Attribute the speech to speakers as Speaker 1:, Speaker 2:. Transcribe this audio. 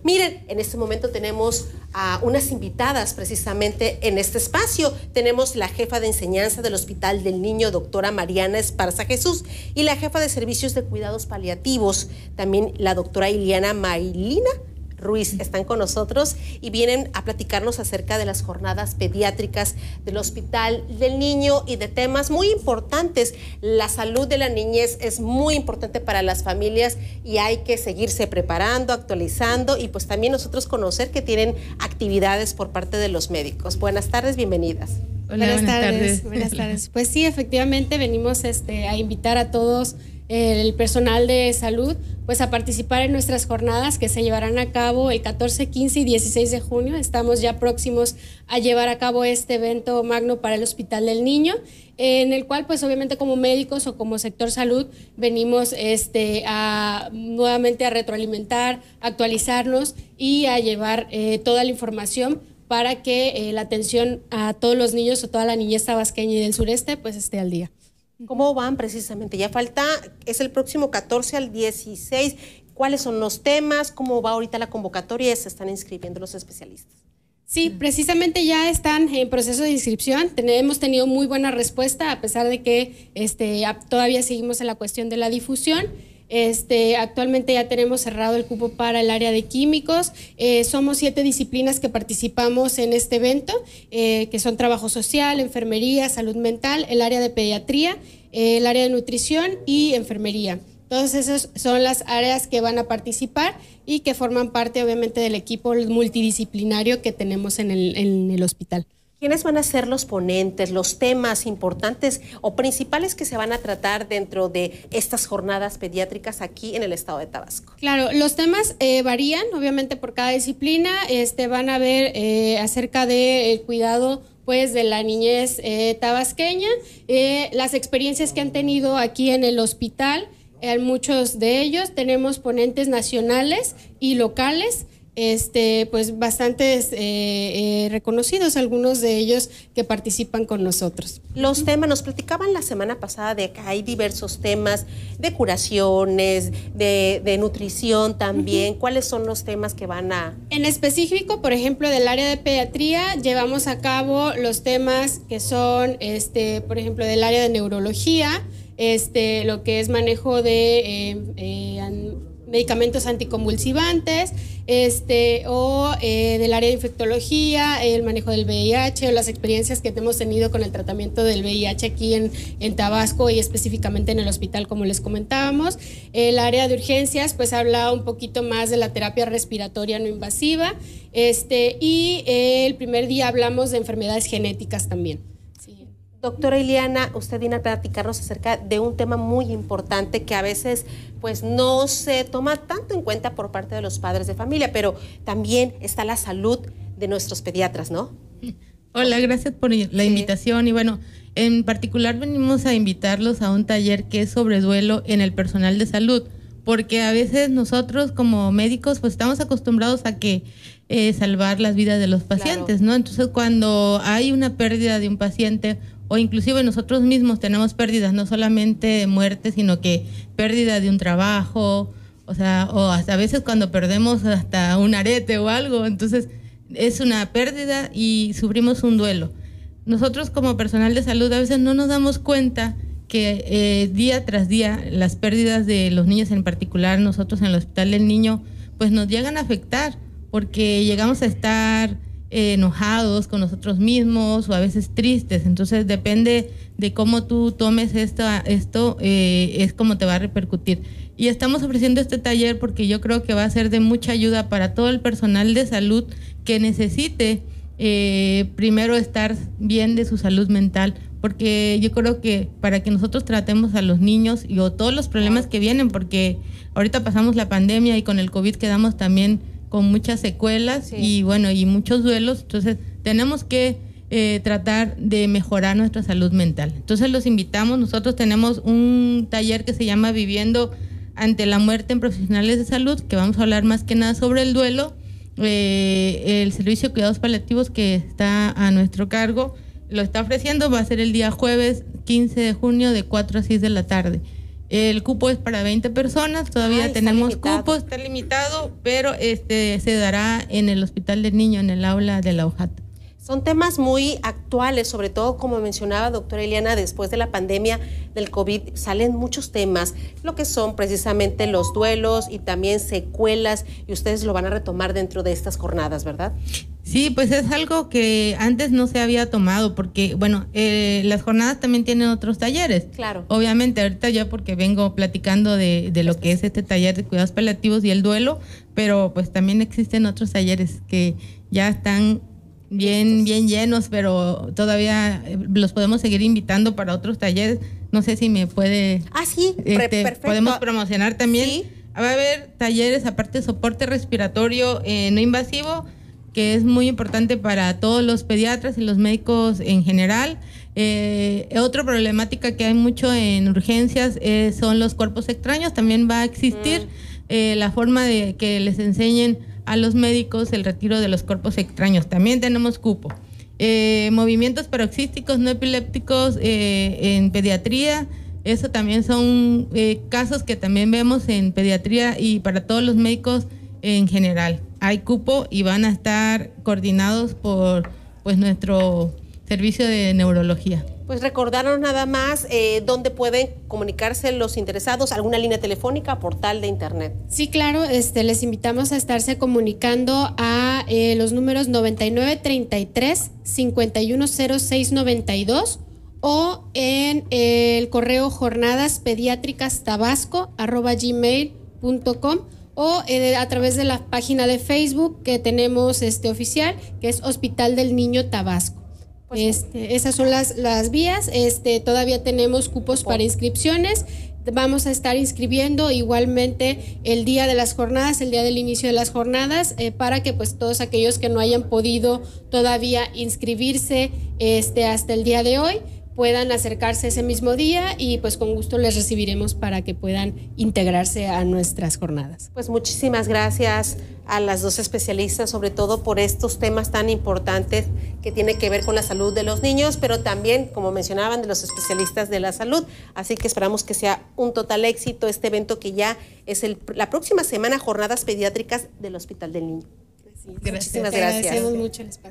Speaker 1: Miren, en este momento tenemos a unas invitadas precisamente en este espacio. Tenemos la jefa de enseñanza del Hospital del Niño, doctora Mariana Esparza Jesús, y la jefa de servicios de cuidados paliativos, también la doctora Iliana Maylina Ruiz, están con nosotros y vienen a platicarnos acerca de las jornadas pediátricas del Hospital del Niño y de temas muy importantes. La salud de la niñez es muy importante para las familias y hay que seguirse preparando, actualizando y pues también nosotros conocer que tienen actividades por parte de los médicos. Buenas tardes, bienvenidas.
Speaker 2: Hola, buenas tardes. Buenas tardes. Pues sí, efectivamente venimos a invitar a todos el personal de salud pues a participar en nuestras jornadas que se llevarán a cabo el 14, 15 y 16 de junio. Estamos ya próximos a llevar a cabo este evento magno para el Hospital del Niño, en el cual pues obviamente como médicos o como sector salud venimos nuevamente a retroalimentar, actualizarnos y a llevar toda la información para que la atención a todos los niños o toda la niñez tabasqueña y del sureste pues esté al día.
Speaker 1: ¿Cómo van precisamente? Ya falta, es el próximo 14 al 16. ¿Cuáles son los temas? ¿Cómo va ahorita la convocatoria? ¿Se están inscribiendo los especialistas?
Speaker 2: Sí, precisamente ya están en proceso de inscripción. Hemos tenido muy buena respuesta a pesar de que todavía seguimos en la cuestión de la difusión. Actualmente ya tenemos cerrado el cupo para el área de químicos. Somos 7 disciplinas que participamos en este evento, que son trabajo social, enfermería, salud mental, el área de pediatría, el área de nutrición y enfermería. Todas esas son las áreas que van a participar y que forman parte obviamente del equipo multidisciplinario que tenemos en el hospital.
Speaker 1: ¿Quiénes van a ser los ponentes, los temas importantes o principales que se van a tratar dentro de estas jornadas pediátricas aquí en el estado de Tabasco?
Speaker 2: Claro, los temas varían obviamente por cada disciplina. Van a ver acerca del cuidado pues de la niñez tabasqueña, las experiencias que han tenido aquí en el hospital. Muchos de ellos tenemos ponentes nacionales y locales, pues bastantes reconocidos, algunos de ellos que participan con nosotros.
Speaker 1: Los temas, nos platicaban la semana pasada de que hay diversos temas de curaciones, de nutrición también. ¿Cuáles son los temas que van a...?
Speaker 2: En específico, por ejemplo, del área de pediatría, llevamos a cabo los temas que son, por ejemplo, del área de neurología, lo que es manejo de medicamentos anticonvulsivantes, del área de infectología, el manejo del VIH o las experiencias que hemos tenido con el tratamiento del VIH aquí en Tabasco y específicamente en el hospital, como les comentábamos. El área de urgencias, pues habla un poquito más de la terapia respiratoria no invasiva, y el primer día hablamos de enfermedades genéticas también.
Speaker 1: Doctora Iliana, usted viene a platicarnos acerca de un tema muy importante que a veces pues no se toma tanto en cuenta por parte de los padres de familia, pero también está la salud de nuestros pediatras, ¿no?
Speaker 3: Hola, gracias por la invitación y bueno, en particular venimos a invitarlos a un taller que es sobre duelo en el personal de salud, porque a veces nosotros como médicos pues estamos acostumbrados a que salvar las vidas de los pacientes, claro, ¿no? Entonces cuando hay una pérdida de un paciente o inclusive nosotros mismos tenemos pérdidas, no solamente muerte, sino que pérdida de un trabajo, o hasta a veces cuando perdemos hasta un arete o algo, entonces es una pérdida y sufrimos un duelo. Nosotros como personal de salud a veces no nos damos cuenta que día tras día las pérdidas de los niños, en particular nosotros en el Hospital del Niño, pues nos llegan a afectar porque llegamos a estar enojados con nosotros mismos o a veces tristes. Entonces depende de cómo tú tomes esto es como te va a repercutir. Y estamos ofreciendo este taller porque yo creo que va a ser de mucha ayuda para todo el personal de salud que necesite primero estar bien de su salud mental, porque yo creo que para que nosotros tratemos a los niños y todos los problemas que vienen, porque ahorita pasamos la pandemia y con el COVID quedamos también con muchas secuelas, sí, y bueno, y muchos duelos, entonces tenemos que tratar de mejorar nuestra salud mental. Entonces los invitamos, nosotros tenemos un taller que se llama Viviendo ante la muerte en profesionales de salud, que vamos a hablar más que nada sobre el duelo. El servicio de cuidados paliativos que está a nuestro cargo lo está ofreciendo, va a ser el día jueves 15 de junio de 4 a 6 de la tarde. El cupo es para 20 personas, todavía tenemos cupo, está limitado, pero se dará en el Hospital del Niño, en el aula de la OJAT.
Speaker 1: Son temas muy actuales, sobre todo como mencionaba doctora Eliana, después de la pandemia del COVID salen muchos temas, lo que son precisamente los duelos y también secuelas, y ustedes lo van a retomar dentro de estas jornadas, ¿verdad?
Speaker 3: Sí, pues es algo que antes no se había tomado, porque bueno, las jornadas también tienen otros talleres.
Speaker 1: Claro.
Speaker 3: Obviamente ahorita ya porque vengo platicando de lo que es este taller de cuidados paliativos y el duelo, pero pues también existen otros talleres que ya están bien llenos, pero todavía los podemos seguir invitando para otros talleres. No sé si me puede...
Speaker 1: sí, perfecto.
Speaker 3: Podemos promocionar también.
Speaker 1: Sí.
Speaker 3: Va a haber talleres aparte de soporte respiratorio no invasivo, que es muy importante para todos los pediatras y los médicos en general. Otra problemática que hay mucho en urgencias son los cuerpos extraños. También va a existir la forma de que les enseñen a los médicos el retiro de los cuerpos extraños. También tenemos cupo. Movimientos paroxísticos no epilépticos en pediatría. Eso también son casos que también vemos en pediatría y para todos los médicos en general. Hay cupo y van a estar coordinados por pues nuestro servicio de neurología.
Speaker 1: Pues recordarnos nada más dónde pueden comunicarse los interesados, alguna línea telefónica, portal de internet.
Speaker 2: Sí, claro, les invitamos a estarse comunicando a los números 9933-510692 o en el correo jornadaspediatricastabasco@gmail.com o a través de la página de Facebook que tenemos oficial, que es Hospital del Niño Tabasco. Esas son las vías. Todavía tenemos cupos para inscripciones. Vamos a estar inscribiendo igualmente el día de las jornadas, el día del inicio de las jornadas, para que pues todos aquellos que no hayan podido todavía inscribirse hasta el día de hoy puedan acercarse ese mismo día y pues con gusto les recibiremos para que puedan integrarse a nuestras jornadas.
Speaker 1: Pues muchísimas gracias a las dos especialistas, sobre todo por estos temas tan importantes que tienen que ver con la salud de los niños, pero también, como mencionaban, de los especialistas de la salud. Así que esperamos que sea un total éxito este evento que ya es la próxima semana, Jornadas Pediátricas del Hospital del Niño.
Speaker 2: Muchísimas gracias. Agradecemos mucho el espacio.